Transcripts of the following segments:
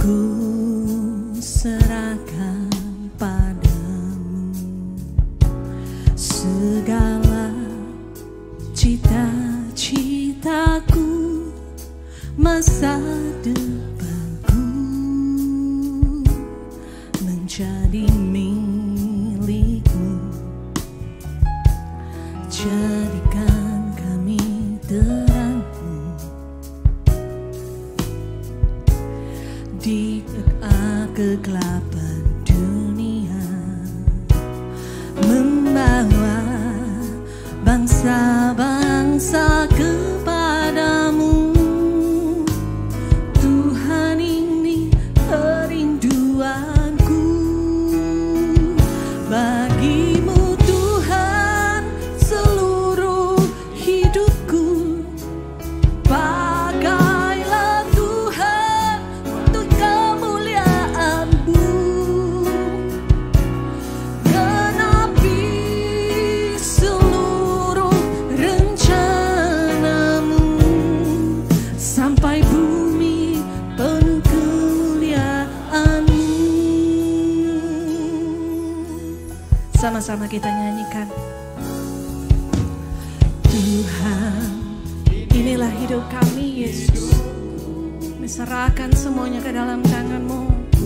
Ku serahkan padamu segala cita-citaku, masa depanku menjadi milikmu. Jadikan kami terangmu di tengah kegelapan dunia, membawa bangsa-bangsa kepadamu. Tuhan, ini kerinduanku bagimu Tuhan, seluruh hidupku. Pakailah Tuhan untuk kemuliaan-Mu, genapi seluruh rencana-Mu, sampai bumi penuh kemuliaan-Mu. Sama-sama kita nyanyikan. Tuhan, inilah hidup kami Yesus, diserahkan semuanya ke dalam tangan-Mu.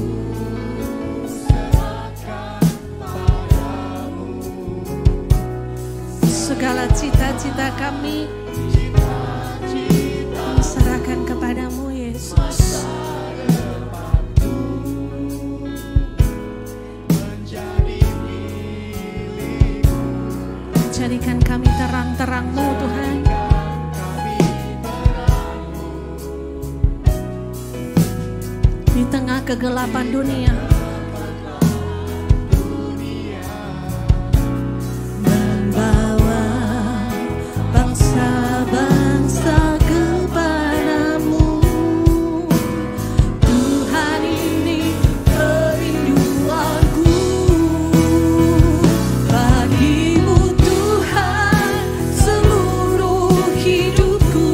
Segala cita-cita kami diserahkan kepadamu Yesus. Jadikan kami terang-terang-Mu Tuhan. Di tengah kegelapan dunia, membawa bangsa-bangsa kepadamu. Tuhan, ini kerinduanku bagimu Tuhan, seluruh hidupku.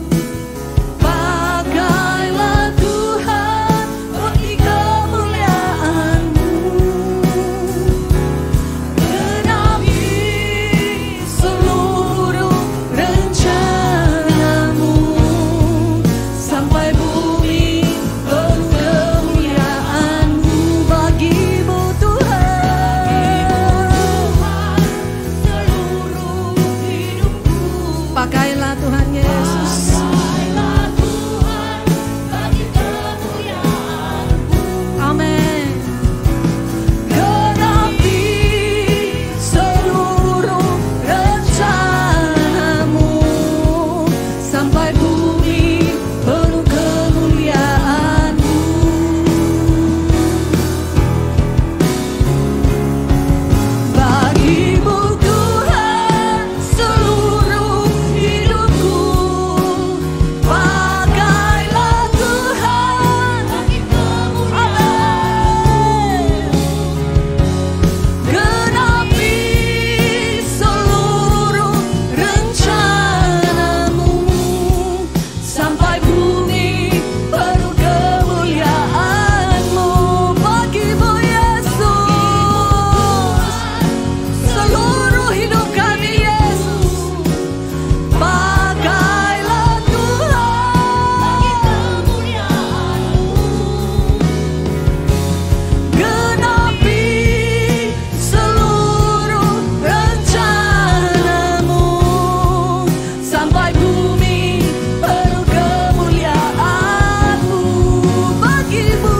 Pakailah Tuhan bagi kemuliaan-Mu, genapi seluruh rencana-Mu, sampai bumi penuh kemuliaan-Mu. Bagimu Tuhan, seluruh hidupku. Pakailah Tuhan Yesus. Amin. Genapi seluruh rencana-Mu, sampai bumi penuh kemuliaan-Mu. Bagimu Tuhan, seluruh hidupku. Pakailah Tuhan bagi kemuliaan-Mu, genapi seluruh rencana-Mu, sampai bumi penuh kemuliaan-Mu. Bagimu Yesus, seluruh hidup kami Yesus. Pakailah Tuhan bagi kemuliaan-Mu, genapi seluruh rencana-Mu, sampai bumi penuh kemuliaan-Mu. Bagimu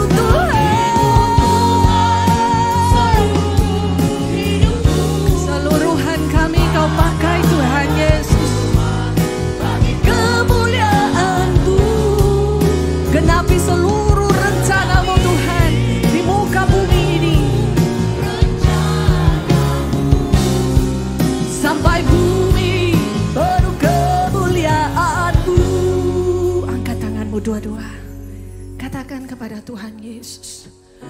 Tuhan, seluruhan kami Kau pakai Tuhan Yesus, kemuliaan-Mu, genapi seluruh rencana-Mu Tuhan di muka bumi ini, sampai bumi penuh kemuliaan-Mu. Angkat tanganmu dua-dua, katakan kepada Tuhan Yesus,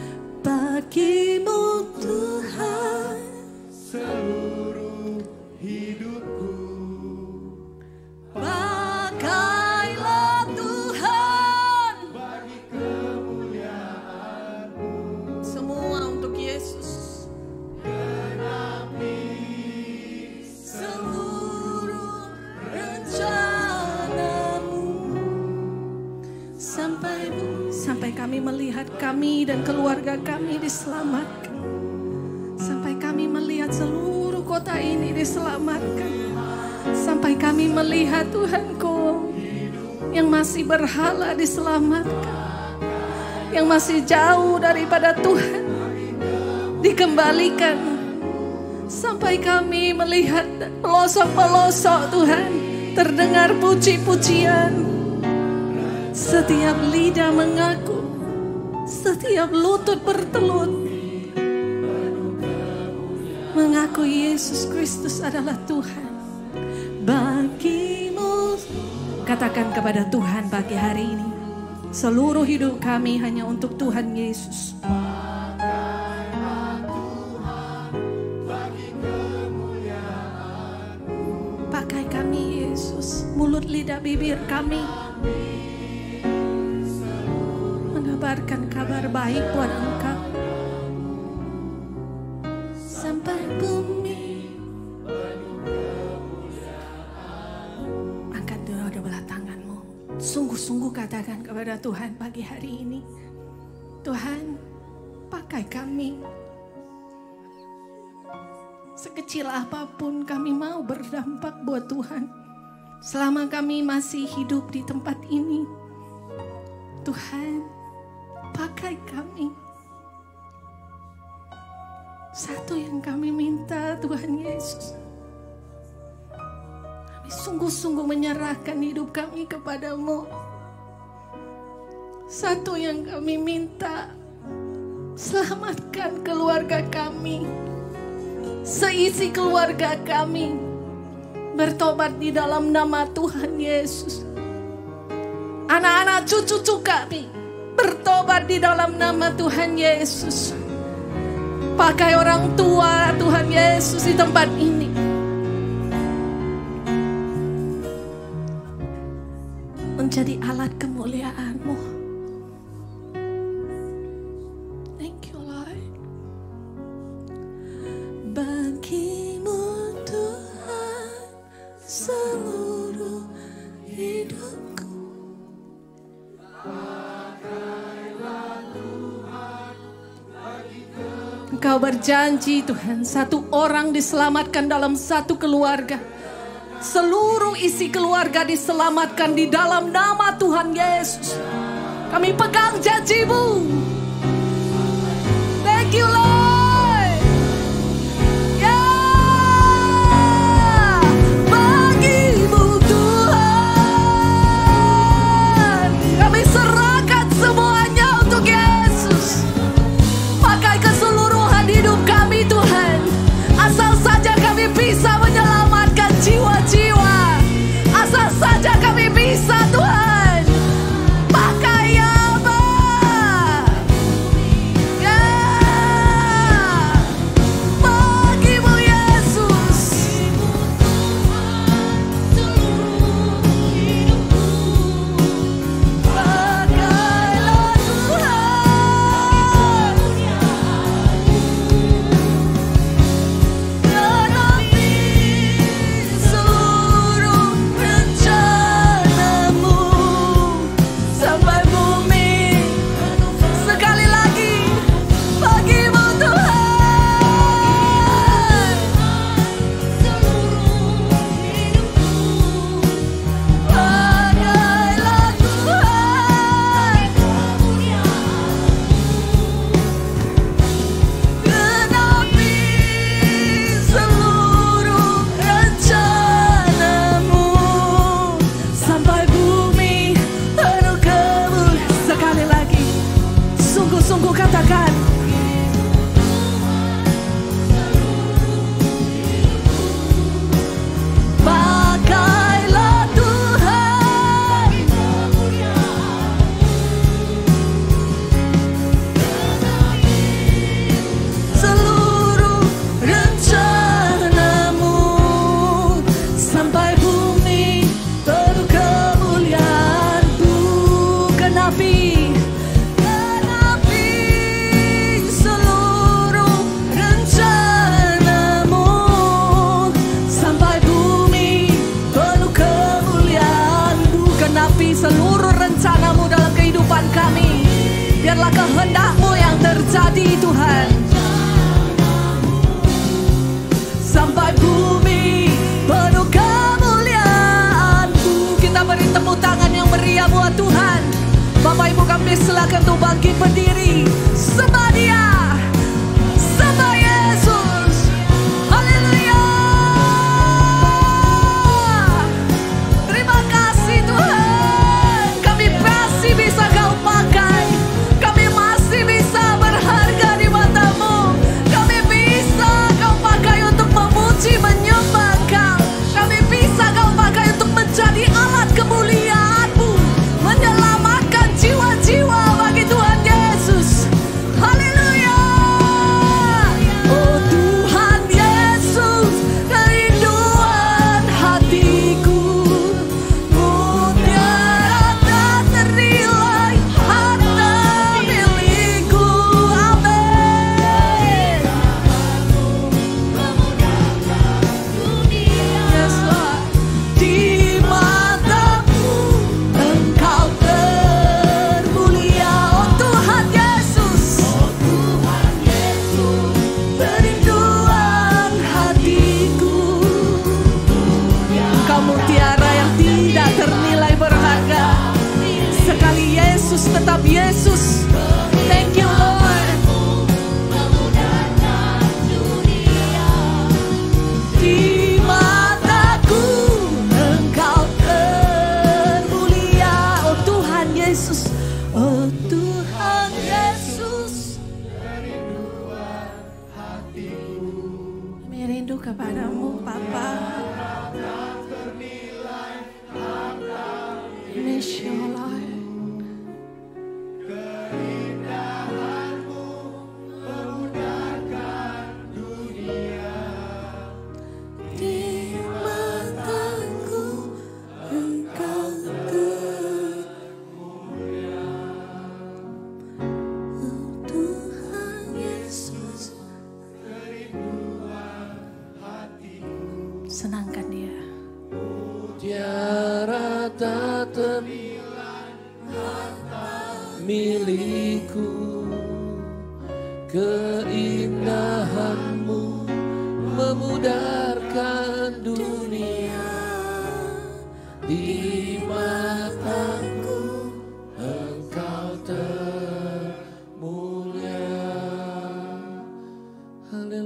bagimu Tuhan, seluruh hidupku. pakailah Tuhan Bagi kemuliaan Sampai kami melihat kami dan keluarga kami diselamatkan. Sampai kami melihat seluruh kota ini diselamatkan. Sampai kami melihat Tuhanku yang masih berhala diselamatkan. Yang masih jauh daripada Tuhan dikembalikan. Sampai kami melihat pelosok-pelosok Tuhan terdengar puji-pujian. Setiap lidah mengaku, setiap lutut bertelut mengaku Yesus Kristus adalah Tuhan. Bagimu, katakan kepada Tuhan pagi hari ini, seluruh hidup kami hanya untuk Tuhan Yesus. Pakai kami Yesus, mulut lidah bibir kami mengabarkan kabar baik buat Engkau. Sampai bumi. Angkat kedua belah tanganmu. Sungguh-sungguh katakan kepada Tuhan pagi hari ini, Tuhan, pakai kami. Sekecil apapun kami mau berdampak buat Tuhan. Selama kami masih hidup di tempat ini, Tuhan, pakai kami. Satu yang kami minta, Tuhan Yesus, kami sungguh-sungguh menyerahkan hidup kami kepadamu. Satu yang kami minta, selamatkan keluarga kami. Seisi keluarga kami bertobat di dalam nama Tuhan Yesus. Anak-anak cucu-cucu kami bertobat di dalam nama Tuhan Yesus. Pakai orang tua Tuhan Yesus di tempat ini. Menjadi alat kemuliaan-Mu. Thank you Lord. Bagimu Tuhan seluruh hidupku. Engkau berjanji Tuhan, satu orang diselamatkan dalam satu keluarga. Seluruh isi keluarga diselamatkan di dalam nama Tuhan Yesus. Kami pegang janji-Mu. Thank you Lord. Ya, bagimu Tuhan. Kami serahkan semuanya untuk Yesus. Pakai keseluruhan hidup kami Tuhan. Asal saja kami bisa menyelamatkan jiwa-jiwa. Asal saja kami bisa Tuhan. Pakai ya Bapa. Ya. Bagimu Yesus. Pakailah Tuhan. Genapi seluruh rencana-Mu sampai bumi. Sekali lagi, bagimu Tuhan. Pakailah Tuhan. Genapi seluruh rencana-Mu sampai bumi penuh kemuliaan. Sekali lagi, sungguh-sungguh katakan. Pakailah Tuhan. Seluruh rencana-Mu sampai bumi penuh kemuliaan-Mu. Genapi Biarlah kehendak-Mu yang terjadi Tuhan. Sampai bumi penuh kemuliaan-Mu. Kita beri tepuk tangan yang meriah buat Tuhan. Bapak Ibu kami silakan untuk bangkit berdiri. Sembah Dia, sembah Yesus. Haleluya. Terima kasih Tuhan. Kami masih bisa Kau pakai. Kami masih bisa berharga di mata-Mu. Kami bisa Kau pakai untuk memuji, menyembah Kau. Kami bisa Kau pakai untuk menjadi alat kemuliaan-Mu, menyelamatkan jiwa-jiwa bagi Tuhan Yesus. Haleluya. Oh Tuhan Yesus, kerinduan hatiku, mutiara tak ternilai, harta milikku. Amin. Yes, Lord. Di mata-Mu Engkau termulia. Oh Tuhan Yesus, kerinduan hatiku. Engkau mutiara yang tidak ternilai berharga. Sekali Yesus tetap Yesus. Thank you Lord. Di mataku Engkau termulia. Oh Tuhan Yesus, oh Tuhan Yesus. Kami rindu kepadamu Bapa. Miss you Lord. Di mataku Engkau termulia. Oh Tuhan Yesus. Senangkan Dia. Mutiara tak ternilai, milikku. Keindahan-Mu memudarkan dunia. Di